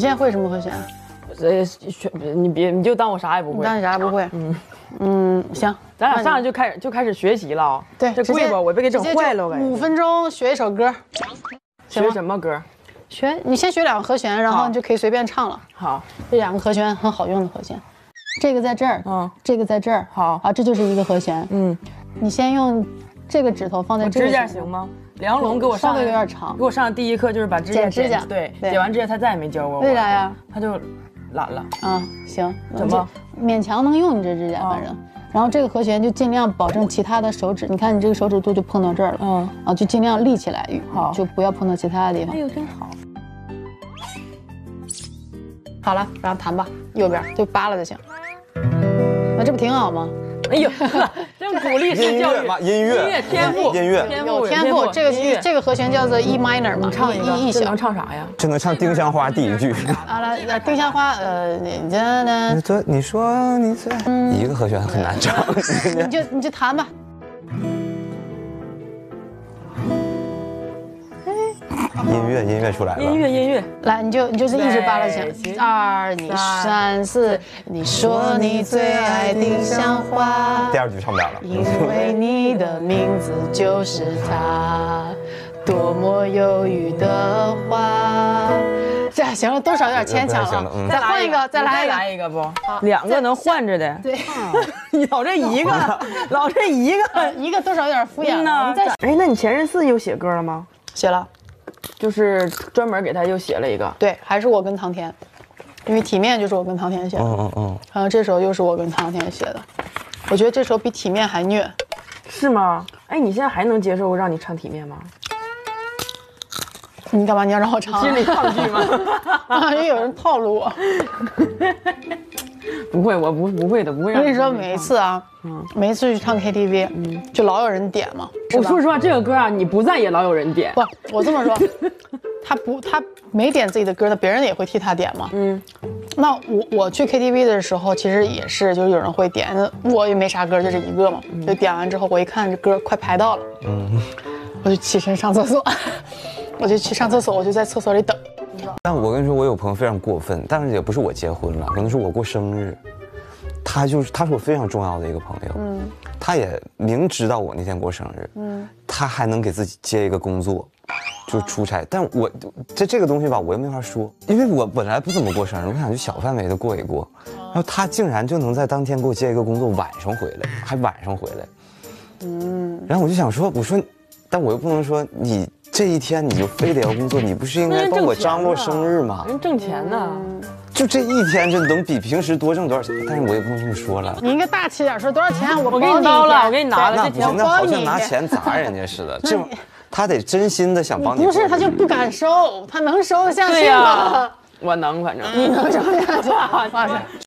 现在会什么和弦？ 你就当我啥也不会。 当你啥也不会。行， 咱俩上来就开始学习了啊。 对， 这跪吧，我别给整坏了呗。 5分钟学一首歌。 学什么歌？ 你先学2个和弦，然后你就可以随便唱了。 好， 这2个和弦很好用的和弦，这个在这儿，这个在这儿。 好啊，这就是一个和弦。你先用这个指头放在这个指甲行吗？梁龙给我上稍微有点长， 给我上的第一课就是把指甲剪指甲。 对，剪完指甲他再也没教过我。 为啥呀？ 他就懒了。 啊，行， 怎么勉强能用你这指甲，反正。然后这个和弦就尽量保证其他的手指，你看你这个手指肚就碰到这儿了，啊，就尽量立起来，好，就不要碰到其他的地方。 哎呦，真好。 好了，然后弹吧，右边就扒拉就行。那这不挺好吗？ 哎呦，真鼓励式教育。 音乐天赋， 有天赋。这个和弦叫做 E minor 嘛， 唱一个 ，E 小。 能唱啥呀？ 这能唱《丁香花》第1句。 好了，丁香花， 你说你最一个和弦很难唱。 你就弹吧。 音乐出来了。 音乐， 来，你就是一直扒拉响。2，你3、4，你说你最爱丁香花。 第2句唱不了了。 因为你的名字就是它，多么忧郁的花。这行了，多少有点牵强了。再换一个，再来一个不？2个能换着的。 对， 老这一个， 一个多少有点敷衍了。 哎，那你前任4又写歌了吗？ 写了。 就是专门给他又写了一个， 对，还是我跟唐田，因为体面就是我跟唐田写的，然后这首又是我跟唐田写的，我觉得这首比体面还虐， 是吗？哎，你现在还能接受让你唱体面吗？ 你干嘛？你要让我唱？ 心里抗拒吗？ 因为有人套路我。 不会，我不会的，不会让。 我跟你说，每一次啊，每一次去唱 KTV，就老有人点嘛。 我说实话，这个歌啊，你不在也老有人点。 不，我这么说，他没点自己的歌，那别人也会替他点嘛。那我去 KTV 的时候，其实也是，就是有人会点，我也没啥歌，就这一个嘛。就点完之后，我一看这歌快排到了，我就起身上厕所，我就去上厕所，我就在厕所里等。 但我跟你说，我有朋友非常过分，但是也不是我结婚了，可能是我过生日，他是我非常重要的一个朋友，他也明知道我那天过生日，他还能给自己接一个工作，就是出差，但我这个东西吧，我又没法说，因为我本来不怎么过生日，我想去小范围的过一过，然后他竟然就能在当天给我接一个工作，晚上回来，还晚上回来，然后我就想说，我说，但我又不能说你。这一天你就非得要工作，你不是应该帮我张罗生日吗？ 人挣钱呢， 就这一天就能比平时多挣多少钱？但是我也不能这么说了。 你应该大气点说多少钱，我给你包了，我给你拿了。 那不行，那好像拿钱砸人家似的。这他得真心的想帮你。 不是，他就不敢收，他能收得下去吗？ 我能，反正你能收得下去。哇塞！